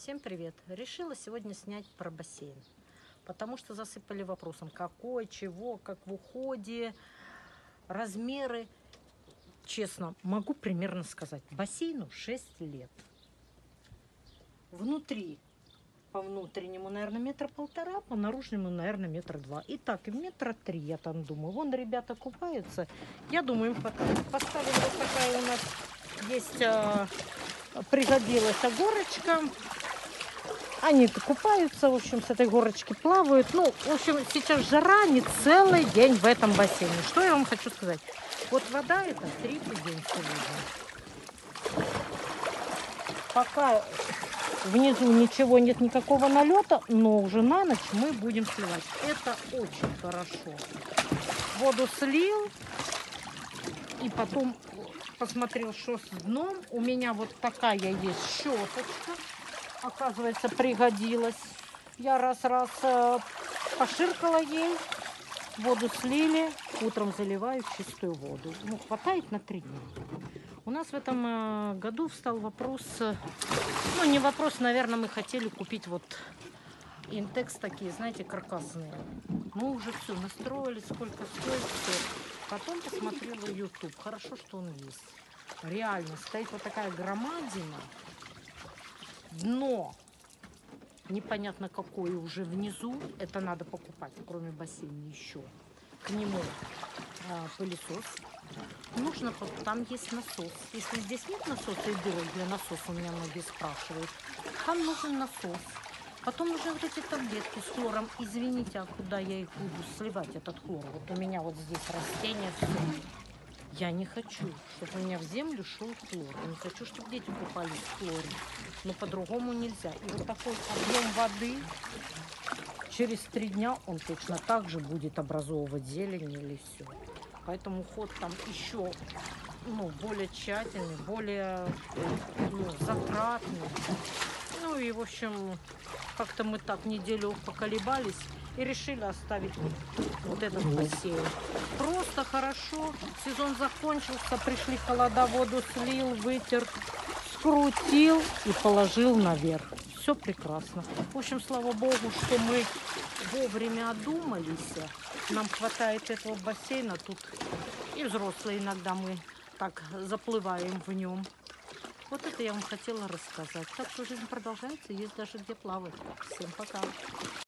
Всем привет! Решила сегодня снять про бассейн, потому что засыпали вопросом, какой, чего, как в уходе, размеры. Честно, могу примерно сказать, бассейну 6 лет. Внутри, по внутреннему, наверное, 1,5 метра, по наружному, наверное, 1,2 метра. И так, и 3 метра, я там думаю. Вон ребята купаются, я думаю, им хватает. Поставили вот такая у нас есть, пригодилась горочка. Они-то купаются, в общем, с этой горочки плавают. Ну, в общем, сейчас жара, не целый день в этом бассейне. Что я вам хочу сказать? Вот вода это третий день сегодня. Пока внизу ничего нет, никакого налета, но уже на ночь мы будем сливать. Это очень хорошо. Воду слил и потом посмотрел, что с дном. У меня вот такая есть щеточка. Оказывается, пригодилась. Я раз поширкала ей, воду слили, утром заливаю в чистую воду. Ну, хватает на 3 дня. У нас в этом году встал вопрос, ну, не вопрос, наверное, мы хотели купить вот интекс такие, знаете, каркасные. Мы уже все настроили, сколько стоит, все. Потом посмотрела YouTube. Хорошо, что он есть. Реально, стоит вот такая громадина. Дно непонятно какое уже внизу. Это надо покупать, кроме бассейна еще. К нему пылесос. Нужно, там есть насос. Если здесь нет насоса и дырок для насоса, у меня многие спрашивают, там нужен насос. Потом нужны вот эти таблетки с хлором. Извините, а куда я их буду сливать, этот хлор? Вот у меня вот здесь растения, все. Я не хочу, чтобы у меня в землю шел хлор. Я не хочу, чтобы дети купались в хлоре. Но по-другому нельзя. И вот такой объем воды, через 3 дня он точно так же будет образовывать зелень или все. Поэтому уход там еще более тщательный, более затратный. Ну и, в общем, как-то мы так неделю поколебались и решили оставить вот этот бассейн. Просто хорошо. Сезон закончился, пришли холода, воду слил, вытер, скрутил и положил наверх. Все прекрасно. В общем, слава богу, что мы вовремя одумались. Нам хватает этого бассейна. Тут и взрослые иногда мы так заплываем в нем. Вот это я вам хотела рассказать. Так что жизнь продолжается, есть даже где плавать. Всем пока.